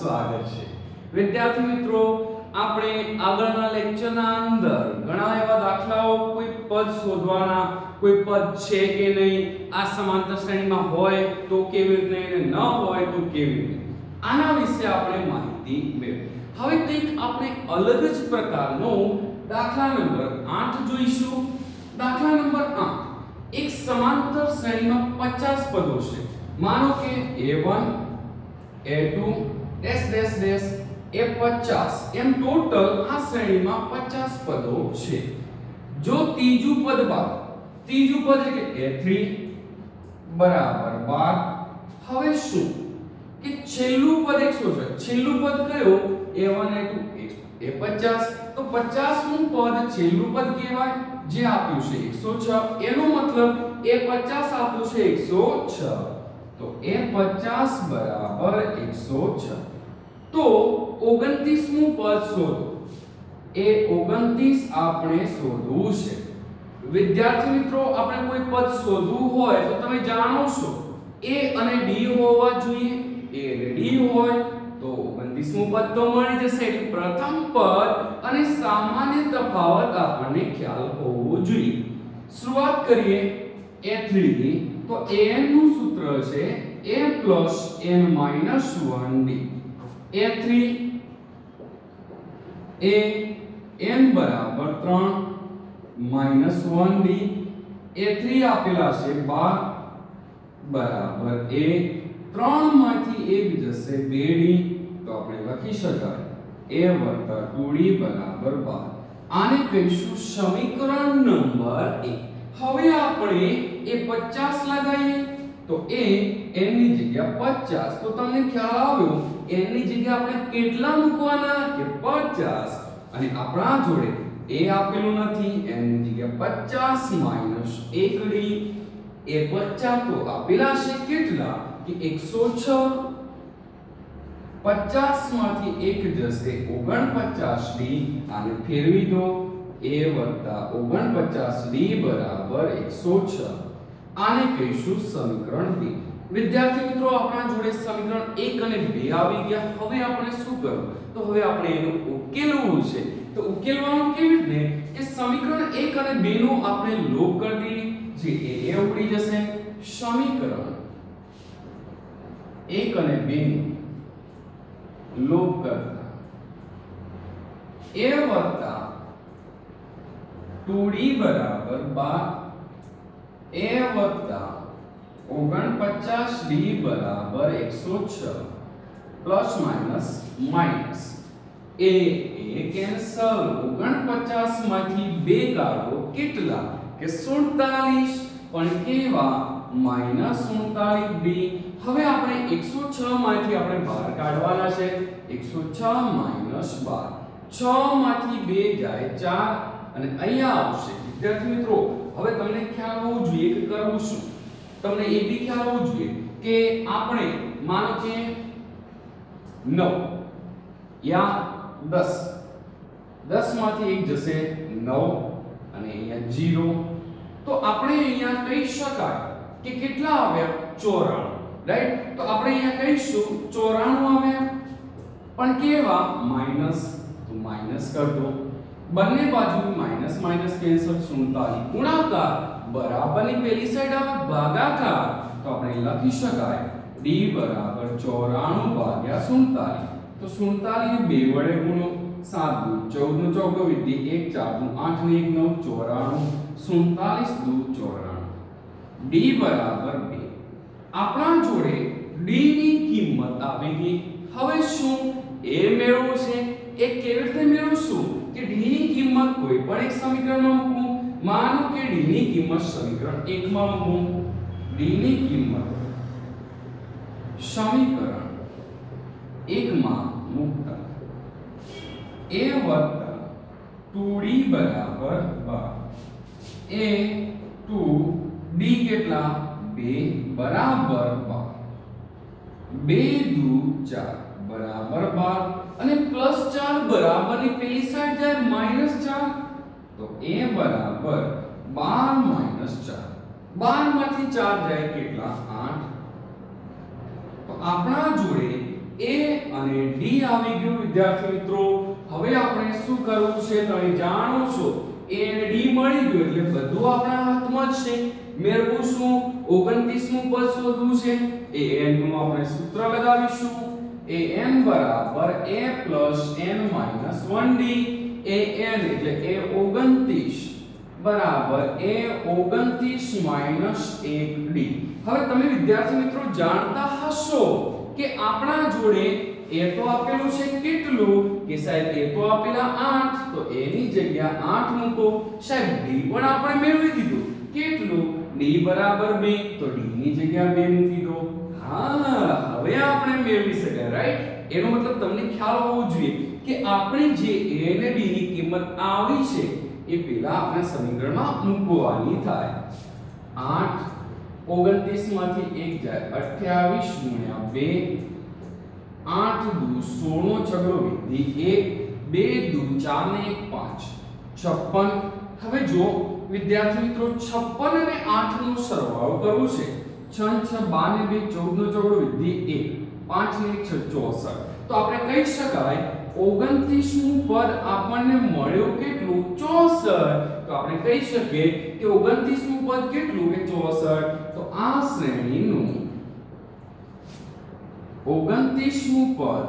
સ્વાગત છે વિદ્યાર્થી મિત્રો આપણે આગળના લેક્ચરના અંદર ઘણા એવા દાખલાઓ કોઈ પદ શોધવાના કોઈ પદ છે કે નહીં આ સમાંતર શ્રેણીમાં હોય તો કેવી રીતે અને ન હોય તો કેવી રીતે આના વિશે આપણે માહિતી મેળવી હવે કંઈક આપણે અલગ જ પ્રકારનો દાખલા નંબર 8 જોઈશું દાખલા નંબર 8 એક સમાંતર શ્રેણીમાં 50 પદો છે मानो के a1 a2 dash dash dash a50 एम टोटल आ श्रेणी में 50 पदों छे जो तीजू पद बाद तीजू पद એટલે a3 બરાબર 12 હવે શું કે છેલ્લું પદ 100 છે છેલ્લું પદ કયો a1 a2 a50 તો 50 નું પદ છેલ્લું પદ કહેવાય જે આપ્યું છે 106 એનો મતલબ a50 આપ્યું છે 106 तो a50 बराबर 106 तो 29મું પદ શોધો એ 29 આપણે શોધવું છે વિદ્યાર્થી મિત્રો આપણે કોઈ પદ શોધવું હોય તો તમે જાણો છો a અને d હોવા જોઈએ a અને d હોય તો 29મું પદ તો મળી જશે પ્રથમ પદ અને સામાન્ય તફાવત આપણને ખ્યાલ હોવો જોઈએ શરૂઆત કરીએ a3 ની तो an નું સૂત્ર છે a + n - 1d a3 a n બરાબર 3 -1d a3 આપેલા છે 12 બરાબર a 3 માંથી 1 જશે 2d તો આપણે લખી શકાય a + 2d બરાબર 12 આને કહીશું સમીકરણ નંબર 1 હવે આપણે એ 50 લગાવીએ તો એ n ની જગ્યા 50 તો તમને ખ્યાલ આવ્યો n ની જગ્યા આપણે કેટલા મૂકવાના કે 50 અને આપણા જોડે a આપેલું નથી n ની જગ્યા 50 - 1d એ 50 તો આપેલા છે કેટલા કે 106 50 માંથી 1 જશે 49d આને ફેરવી દો a + 49d બરાબર 106 આને કહીશું સમીકરણ 2 વિદ્યાર્થી મિત્રો આપણા જોડે સમીકરણ 1 અને 2 આવી ગયા હવે આપણે શું કરવું તો હવે આપણે એનું ઉકેલવું છે તો ઉકેલવાનું કેવી રીતે કે સમીકરણ 1 અને 2 નો આપણે લોપ કરી દઈએ જે a ઉપડી જશે સમીકરણ 1 અને 2 નો લોપ કરતા a + 2d बराबर 12 a + 49d बराबर 106 plus minus minus a cancel 49 માંથી 2 કાઢો કેટલા કે 47 પણ કેવા -47d હવે આપણે 106 માંથી આપણે બહાર કાઢવાના છે 106 - 12 6 માંથી 2 જાય 4 અને અહીંયા આવશે વિદ્યાર્થી મિત્રો હવે તમને ખ્યાલ હોવો જોઈએ કે કરવું શું તમને એ બી ખ્યાલ હોવો જોઈએ કે આપણે માનો કે 9 યા 10 10 માંથી 1 જશે 9 અને અહીંયા 0 તો આપણે અહીંયા કહી શકાય કે કેટલા આવ્યા 94 રાઈટ તો આપણે અહીંયા કહીશું 94 આવ્યા પણ કેવા માઈનસ તો માઈનસ કર દો બંને બાજુ માઈનસ માઈનસ કેન્સલ 47 ગુણાકાર બરાબરની પેલી સાઈડ આવે ભાગાકાર તો આપણે લખી શકાય d બરાબર 94 / 47 તો 47 ને 2 વડે ગુણો 7 * 2 14 નું ચોગડો વિધિ 1 4 નું 8 ને 1 9 94 47 * 2 94 d બરાબર 2 આપણા જોડે d ની કિંમત આવી ગઈ હવે શું એ મેળવવું છે એ કેવી રીતે મેળવશું કે d ની કિંમત કોઈ પણ એક સમીકરણમાં મૂકું માનો કે d ની કિંમત સમીકરણ 1 માં મૂકું d ની કિંમત સમીકરણ 1 માં મૂકતા a + 2d બરાબર 12 a 2 d કેટલા 2 બરાબર 12 2 દુ 4 बराबर 12 અને +4 બરાબરની પેલી સાઈડ જાય -4 તો a બરાબર 12 - 4 12 માંથી 4 જાય કેટલા 8 તો આપણા જોડે A અને D આવી ગયું વિદ્યાર્થી મિત્રો. હવે આપણે શું કરવું છે તમે જાણો છો. A અને D મળી ગયું એટલે બધું આપણા હાથમાં જ છે. મેળવું શું 29મું પદ શોધવું છે. an નું આપણે સૂત્ર લગાવીશું. an બરાબર a n minus 1d. an એટલે a29 બરાબર a29 minus 1d. હવે તમે વિદ્યાર્થી મિત્રો જાણતા હશો કે આપણા જોડે a તો આપેલું છે કેટલું કે સાહેબ a તો આપેલા 8 તો a ની જગ્યા 8 મૂકો. સાહેબ d પણ આપણે મેળવી દીધું કેટલું d બરાબર 2 તો d ની જગ્યા 2 મૂકી દો. હા હવે આપણે મેળવી શકાય રાઈટ. એનો મતલબ તમને ખ્યાલ હોવો જોઈએ કે આપણે જે a અને d ની કિંમત આવી છે એ પેલા આપણે સમીકરણમાં મૂકવાની થાય. 8 29 માંથી 1 જાય 28 * 2 8 દુ 16 નો છગડો વિધિ 1 2 દુ 4 ને 1 5 56. હવે જો વિદ્યાર્થી મિત્રો 56 અને 8 નો સરવાળો કરવો છે. 6 6 12 ને 2 14 નો છગડો વિધિ 1 5 ને 1 64. તો આપણે કહી શકાય 29મું પદ આપણને મળ્યું કેટલું 64. તો આપણે કહી શકીએ કે 29મું પદ કેટલું કે 64. તો આ શ્રેણીનું 29મું પદ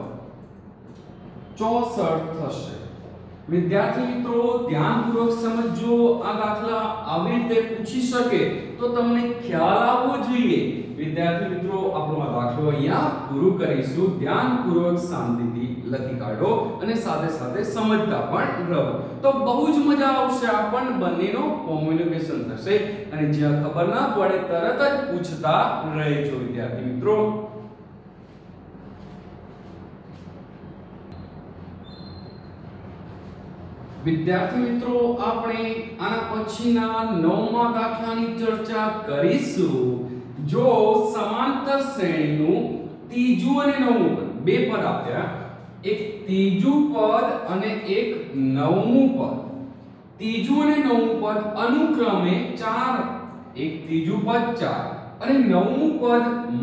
64 થશે. વિદ્યાર્થી મિત્રો ધ્યાનપૂર્વક સમજો. આ દાખલા આવી રીતે પૂછી શકે તો તમને ખ્યાલ આવવો જોઈએ. વિદ્યાર્થી મિત્રો આપણો આ દાખલો અહીંયા પૂરું કરીશું. ધ્યાનપૂર્વક શાંતિથી લખી કાઢો અને સાથે સાથે સમજતા પણ રહો તો બહુ જ મજા આવશે. આપણને બંનેનો કોમ્યુનિકેશન થશે અને જ્યાં ખબર ના પડે તરત જ પૂછતા રહેજો વિદ્યાર્થી મિત્રો. વિદ્યાર્થી મિત્રો આપણે આના પછીના 9મા દાખલાની ચર્ચા કરીશું. જો સમાંતર શ્રેણીનું ત્રીજું અને નવમું પદ બે પદ આપ્યા. એક ત્રીજું પદ અને એક નવમું પદ. ત્રીજું અને નવમું પદ અનુક્રમે 4 એક ત્રીજું પદ 4 અને નવમું પદ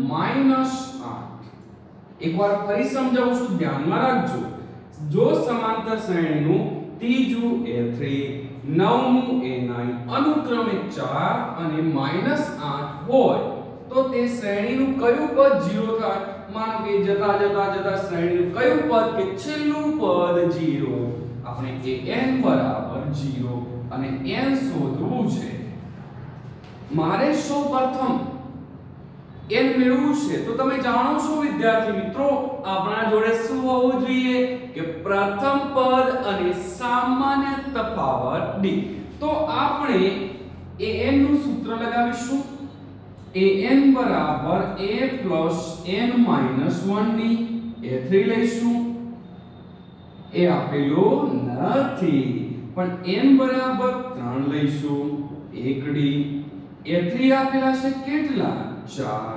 -8. એકવાર ફરી સમજાવું છું ધ્યાનમાં રાખજો. જો સમાંતર શ્રેણીનું ત્રીજું a3 નવમું a9 અનુક્રમે 4 અને -8 હોય તો તે શ્રેણીનું કયું પદ 0 થાય. માનો કે જતા જતા જતા શ્રેણીનું કયું પદ કે છેલ્લું પદ 0. આપણે an બરાબર 0 અને n શોધવું છે. મારે સૌપ્રથમ n મેળવવું છે. તો તમે જાણો છો વિદ્યાર્થી મિત્રો આપણા જોડે શું હોવું જોઈએ કે પ્રથમ પદ અને સામાન્ય તફાવત d. તો આપણે an નું સૂત્ર લગાવીશું. an બરાબર a n minus 1d. a3 લઈશું. એ આપેલો નથી પણ n બરાબર 3 લઈશું. 1d. a3 આપેલા છે કેટલા 4.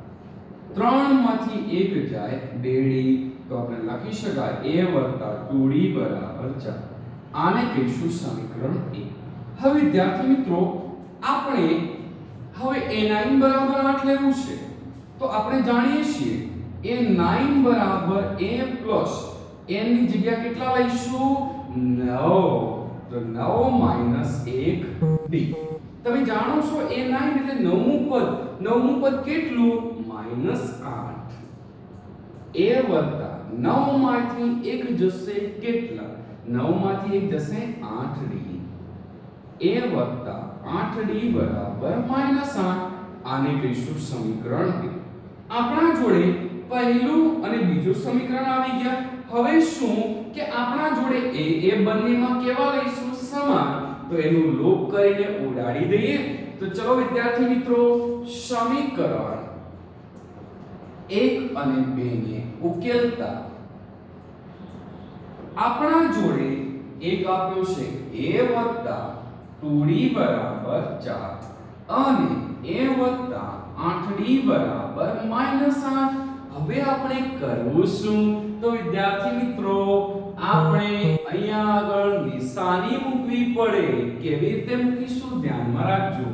3 માંથી 1 જાય 2d. તો આપણે લખી શકાય a + 2d બરાબર 4. આને કહીશું સમીકરણ 1. હવે વિદ્યાર્થી મિત્રો આપણે હવે a9 બરાબર 8 લેવું છે. તો આપણે જાણીએ છીએ a9 બરાબર a પ્લસ n ની જગ્યા કેટલા લઈશું 9. તો 9 - 1d. તમે જાણો છો a9 એટલે નવમું પદ. નવમું પદ કેટલું -8. a વત્તા 9 માંથી 1 જશે કેટલા 9 માંથી 1 જશે 8d. a વત્તા 8d બરાબર -8. આને કહીશું સમીકરણ 1. આપણા જોડે પહેલું અને બીજું સમીકરણ આવી ગયા. હવે શું કે આપણા જોડે એ બંનેમાં કેવા લઈશું સમાન. તો એનું લોપ કરીને ઉડાડી દઈએ. તો ચલો વિદ્યાર્થી મિત્રો સમીકરણ 1 અને 2 ને ઉકેલતા આપણા જોડે એક આપ્યો છે a + 2d બરાબર 4 અને a + 8d બરાબર -8. હવે આપણે કરવું શું? તો વિદ્યાર્થી મિત્રો આપણે અહીંયા આગળ નિશાની મૂકવી પડે. કેવી રીતે મૂકીશું ધ્યાનમાં રાખજો.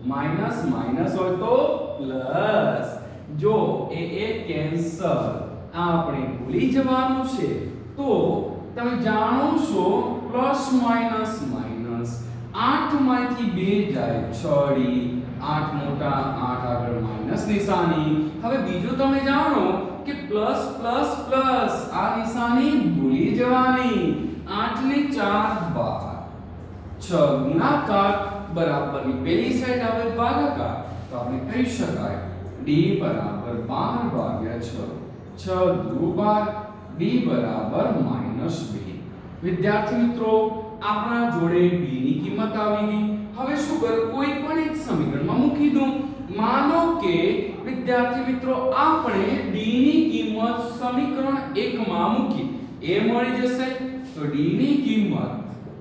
માઈનસ માઈનસ હોય તો પ્લસ. જો એ કેન્સલ. આપણે ભૂલી જવાનું છે. તો તમે જાણો છો પ્લસ માઈનસ માઈનસ 8 માંથી 2 જાય 6 ડી 8 મોટા 8 આગળ માઈનસ નિશાની. હવે બીજું તમે જાણો કે પ્લસ પ્લસ પ્લસ આ નિશાની ભૂલી જવાની. 8 ને 4 12 6 ગુણાકાર બરાબરની પેલી સાઈડ આવે ભાગાકાર. તો આપણે કહી શકાય d બરાબર 12 ભાગ્યા 6 6 દુ 12 d બરાબર -2. વિદ્યાર્થી મિત્રો આપણા જોડે d ની કિંમત આવી ગઈ. હવે શું કરું કોઈ પણ એક સમીકરણમાં મૂકી દઉં. માનો કે વિદ્યાર્થી મિત્રો આપણે d ની કિંમત સમીકરણ 1 માં મૂકી એ મળી જશે. તો d ની કિંમત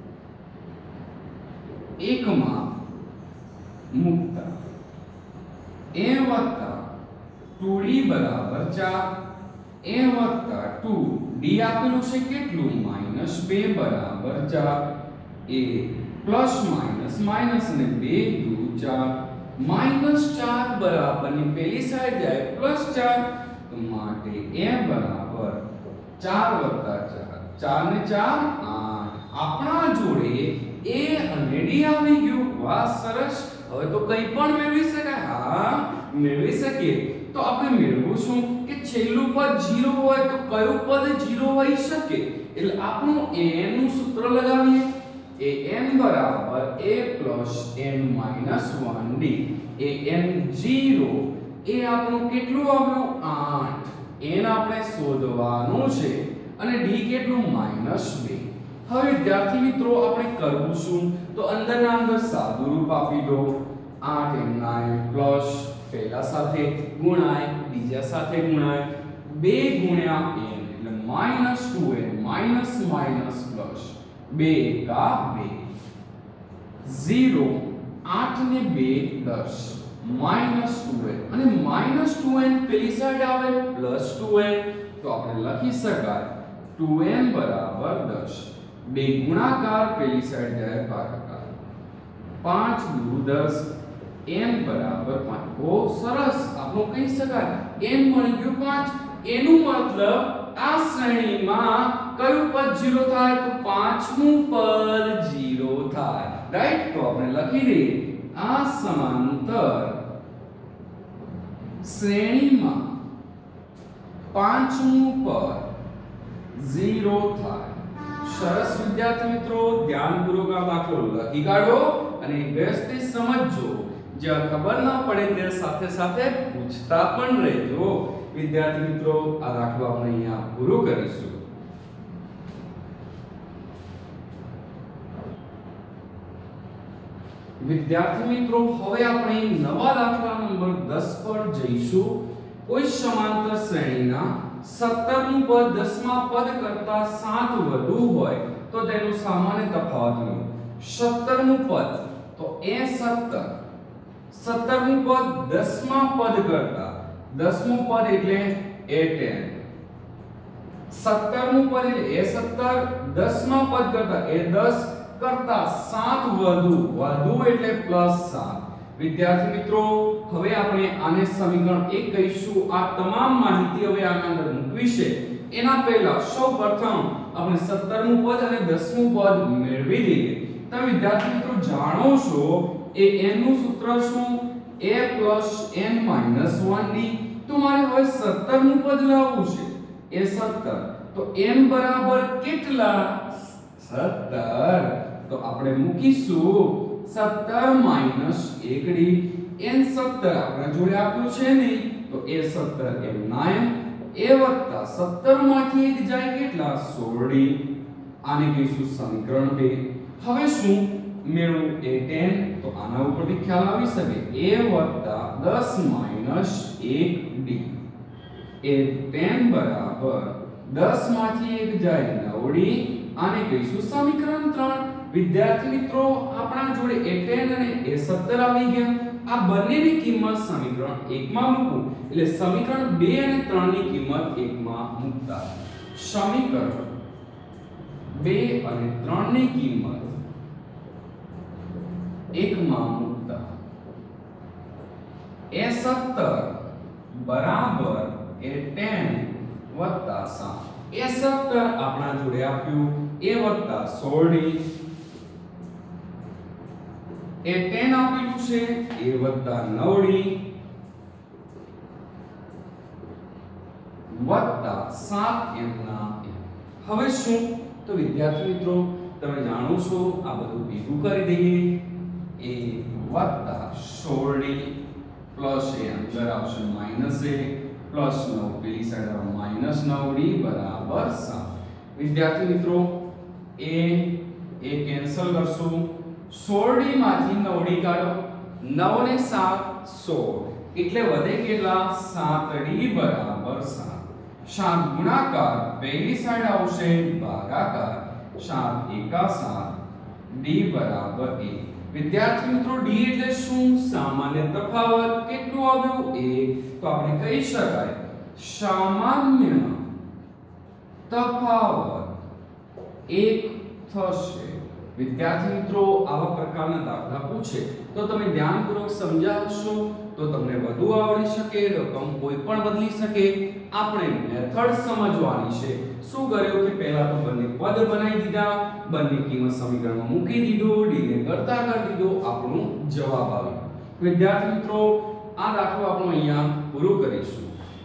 1 માં મૂકતા a વત્તા 2d બરાબર 4 a વત્તા 2d આપેલું છે કેટલું -2 બરાબર 4 a પ્લસ માઈનસ માઈનસ ને 2 દુ 4 -4 બરાબરની પેલી સાઈડ જાય +4 તો માટે a બરાબર 4 વત્તા 4 4 ને 4 8 આપણા જોડે a અને d આવી ગયું. વાહ સરસ. હવે તો કંઈ પણ મેળવી શકાય. હા મેળવી શકીએ. તો આપણે મેળવું શું કે છેલ્લું પદ 0 હોય તો કયું પદ 0 હોઈ શકે. એટલે આપણું an નું સૂત્ર લગાવીએ. an બરાબર a plus n minus 1d. an 0 એ આપણું કેટલું આવ્યું 8. n આપણે શોધવાનું છે અને d કેટલું -2. હવે વિદ્યાર્થી મિત્રો આપણે કરવું શું તો અંદરના અંદર સાદું રૂપ આપી દો. 8n9 પ્લસ પહેલા સાથે ગુણાય બીજા સાથે ગુણાય 2 ગુણ્યા n એટલે -2n માઈનસ માઈનસ પ્લસ 2 એકા 2 0 8 ને 2 10 -2n અને -2n પેલી સાઈડ આવે +2n તો આપણે લખી શકાય 2n બરાબર 10. 2 ગુણાકાર પેલી સાઈડ જાય ભાગાકાર 5 દુ 10 n બરાબર 5. બહુ સરસ. આપણું કહી શકાય n મળી ગયું 5. એનું મતલબ આ શ્રેણીમાં કયું પદ 0 થાય તો પાંચમું પદ 0 થાય. રાઈટ. તો આપણે લખી દઈએ આ સમાંતર શ્રેણીમાં પાંચમું પદ 0 થાય. સરસ વિદ્યાર્થી મિત્રો ધ્યાનપૂર્વક આ દાખલો લખી કાઢો અને વ્યવસ્થિત સમજજો. જ્યાં ખબર ન પડે તે સાથે સાથે પૂછતા પણ રહેજો. વિદ્યાર્થી મિત્રો આ દાખલો આપણે અહીંયા પૂરો કરીશું. વિદ્યાર્થી મિત્રો હવે આપણે નવા દાખલા નંબર 10 પર જઈશું. કોઈ સમાંતર શ્રેણીના 17 નું પદ 10મા પદ કરતા 7 વધુ હોય તો તેનો સામાન્ય તફાવત લો. 17 નું પદ તો a17 17 નું પદ 10મા પદ કરતા 10મું પદ એટલે a10 17 નું પદ એટલે a17 10મા પદ કરતા a10 કરતા 7 વધુ એટલે +7. વિદ્યાર્થી મિત્રો હવે આપણે આને સમીકરણ 1 કહીશું. આ તમામ માહિતી હવે આના અંદર મૂકવી છે. એના પહેલા સૌપ્રથમ આપણે 17મું પદ અને 10મું પદ મેળવી લઈએ. તમે વિદ્યાર્થી મિત્રો જાણો છો એ n નું સૂત્ર શું a n -1d. તો મારે હવે 17મું પદ લાવવું છે એ 17 તો n બરાબર કેટલા 17 તો આપણે મૂકીશું 17 1d. n 17 આપણા જોડે આપ્યું છે નહીં તો a 17 m 9 a વત્તા 17 માંથી 1 જાય કેટલા 16d. આને કહીશું સમીકરણ 2. હવે શું મેળવું a10 તો આના ઉપરથી ખ્યાલ આવી શકે a વત્તા 10 1d. a10 બરાબર 10 માંથી 1 જાય 9d. આને કહીશું સમીકરણ 3. વિદ્યાર્થી મિત્રો આપણા જોડે a10 અને a17 આવી ગયા. આ બંનેની કિંમત સમીકરણ 1 માં મૂકું એટલે સમીકરણ 2 અને 3 ની કિંમત 1 માં મૂકતા સમીકરણ 2 અને 3 ની કિંમત 1 માં મૂકતા a17 બરાબર a10 વત્તા 7 એ સત્તર આપણા જોડે આપ્યું એ વત્તા 16d એ 10 આપેલું છે એ વત્તા 9d વત્તા 7 એમના હવે શું તો વિદ્યાર્થી મિત્રો તમે જાણો છો આ બધું ભેગું કરી દઈએ એ વત્તા 16d પ્લસ એ અંદર આવશે માઈનસ એ પ્લસ 9 પેલી સાઈડ આવે માઈનસ 9d બરાબર 7 વિદ્યાર્થી મિત્રો એ કેન્સલ કરશું 16d માંથી 9d કાઢો 9 ને 7 16 એટલે વધે કેટલા 7d બરાબર 7 7 ગુણાકાર પહેલી સાઈડ આવશે ભાગાકાર 7 એકા 7 d બરાબર 1 વિદ્યાર્થી મિત્રો d એટલે શું સામાન્ય તફાવત કેટલું આવ્યું 1 તો આપણે કહી શકાય સામાન્ય તફાવત 1 થશે વિદ્યાર્થી મિત્રો આવા પ્રકારના દાખલા પૂછે તો તમે ધ્યાનપૂર્વક સમજાવશો તો તમને વધુ આવડી શકે રકમ કોઈ પણ બદલી શકે આપણે મેથડ સમજવાની છે શું કર્યું કે પહેલા તો બંને પદ બનાવી દીધા બંને કિંમત સમીકરણમાં મૂકી દીધો d ને કરતા કરી દીધો આપણો જવાબ આવ્યો વિદ્યાર્થી મિત્રો આ દાખલો આપણે અહીંયા પૂરું કરીશું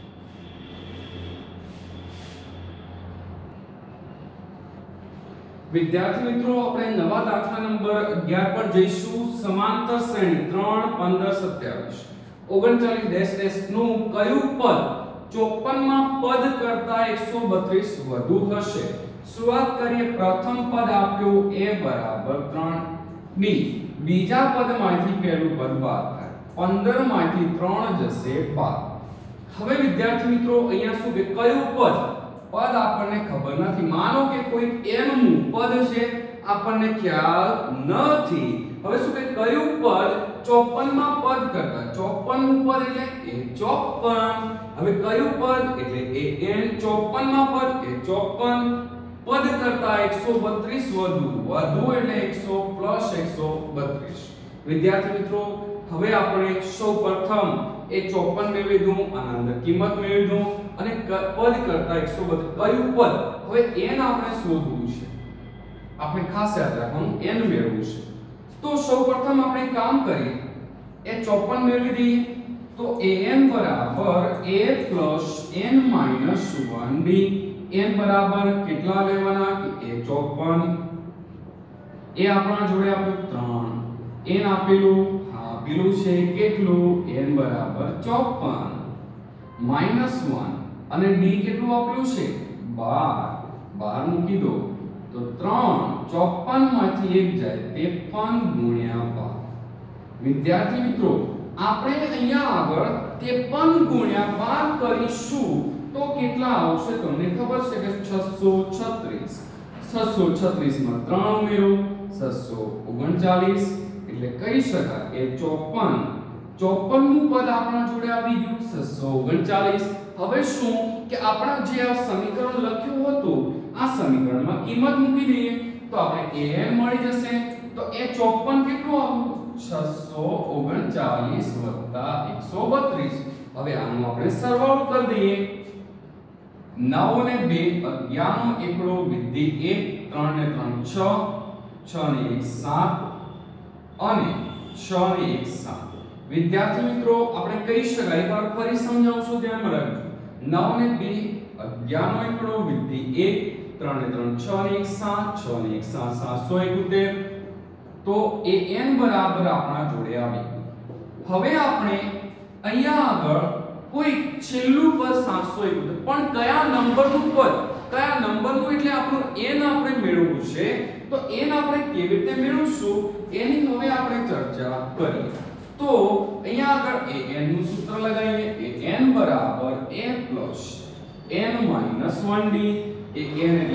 વિદ્યાર્થી મિત્રો આપણે નવા દાખલા નંબર 11 પર જઈશું સમાંતર શ્રેણી 3 15 27 39 નું કયું પદ 54 માં પદ કરતા 132 વધુ હશે શરૂઆત કરીએ પ્રથમ પદ આપ્યું a બરાબર 3 b બીજા પદમાંથી પહેલું પદ બાદ થાય 15 માંથી 3 જશે બાદ હવે વિદ્યાર્થી મિત્રો અહીંયા શું કે કયું પદ પદ આપણને ખબર નથી માનો કે કોઈ n નું પદ છે આપણને ખ્યાલ નથી હવે શું કે કયું પદ 54 માં પદ કરતા 54 નું પદ એટલે એ 54 હવે કયું પદ એટલે એ n 54 માં પદ એ 54 પદ કરતા 132 વધુ એટલે 100 પ્લસ 132 વિદ્યાર્થી મિત્રો હવે આપણે સૌપ્રથમ એ 54 મેળવી દઉં અને અંદર કિંમત મેળવી દઉં અને પદ કરતા 132 કયું પદ હવે n આપણે શોધવું છે આપણે ખાસ યાદ રાખવાનું n મેળવવું છે તો સૌપ્રથમ આપણે કામ કરીએ એ 54 મેળવી દઈએ તો an બરાબર a n 1d n બરાબર કેટલા લેવાના કે a 54 એ આપણા જોડે આપ્યું 3 n આપેલું આપેલું છે કેટલું n બરાબર 54 -1 અને d કેટલું આપેલું છે 12 મૂકી દો તો 3 54 માંથી 1 જાય 53 ગુણ્યા 12 વિદ્યાર્થી મિત્રો આપણે અહીંયા આગળ 53 ગુણ્યા 12 કરીશું તો કેટલા આવશે તમને ખબર છે કે 636 636 માં 3 ઉમેરો 639 એટલે કહી શકાય એ 54 નું પદ આપણા જોડે આવી ગયું 639 હવે શું કે આપણા જે આ સમીકરણ લખ્યું હતું આ સમીકરણમાં કિંમત મૂકી દઈએ તો આપણે an મળી જશે તો એ 54 કેટલું આવ્યું 639 132 હવે આનો આપણે સરવાળો કરી દઈએ 9 ને 2 11 એકડો વિધિ 1 3 ને 3 6 6 ને 1 7 અને 6 ને 1 7 વિદ્યાર્થી મિત્રો આપણે કહી શકાય એકવાર ફરી સમજાવું છું ધ્યાનમાં રાખજો 9 ને 2 11 એકડો વિધિ 1 3 ને 3 6 ને 1 7 6 ને 1 7 771 તો એ n બરાબર આપણા જોડે આવી હવે આપણે અહીંયા આગળ કોઈ છેલ્લું પદ 771 પણ કયા નંબરનું પદ કયા નંબરનું એટલે આપણું n આપણે મેળવવું છે તો n આપણે કેવી રીતે મેળવશું એની હવે આપણે ચર્ચા કરીએ તો અહીંયા આગળ an નું સૂત્ર લગાવીએ an બરાબર a n 1d A n એટલે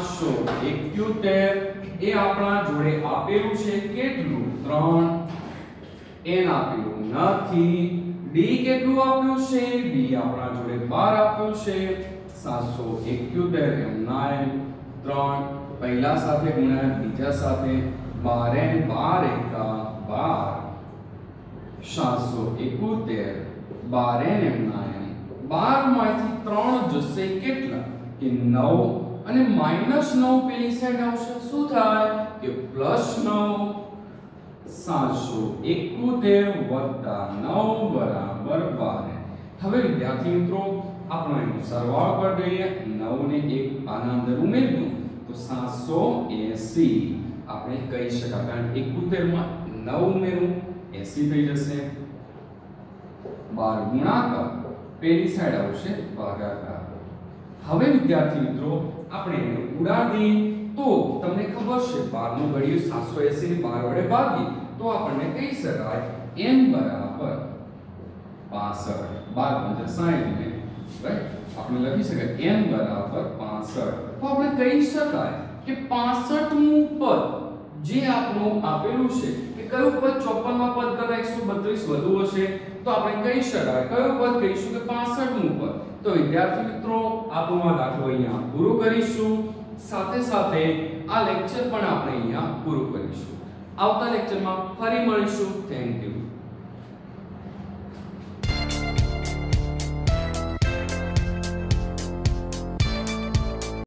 771 એ આપણા જોડે આપેલું છે કેટલું 3 n આપેલું નથી d કેટલું આપ્યું છે d આપણા જોડે 12 આપ્યું છે 771 એમ 9 3 પહેલા સાથે ગુણ્યા બીજા સાથે 12 n 12 એકા 12 771 12 n એમ 9 12 માંથી 3 જશે કેટલા કે 9 અને -9 પેલી સાઈડ આવશે શું થાય કે +9 771 વત્તા 9 બરાબર 12. હવે વિદ્યાર્થી મિત્રો આપણે એનો સરવાળો કરી દઈએ 9 ને 1 આના અંદર ઉમેરી દઉં તો 780 આપણે કહી શકાય કારણ 71 માં 9 ઉમેરું 80 થઈ જશે 12 ગુણાકાર પેલી સાઈડ આવશે ભાગાકાર. હવે વિદ્યાર્થી મિત્રો આપણે એને ઉડાડીએ તો તમને ખબર છે 12 નો ઘડિયો 780 ને 12 વડે ભાગીએ તો આપણને કહી શકાય n બરાબર 65 12 × 60 રાઈટ આપણે લખી શકાય n બરાબર 65. તો આપણે કહી શકાય કે 65મું પદ જે આપણું આપેલું છે કે કયું પદ 54 માં પદ કરતા 132 વધુ હશે તો આપણે કહી શકાય કયું પદ કહીશું કે 65મું પદ. તો વિદ્યાર્થી મિત્રો આપણો આ દાખલો અહીંયા પૂરો કરીશું. સાથે સાથે આ લેક્ચર પણ આપણે અહીંયા પૂરું કરીશું. આવતા લેક્ચરમાં ફરી મળીશું. Thank you.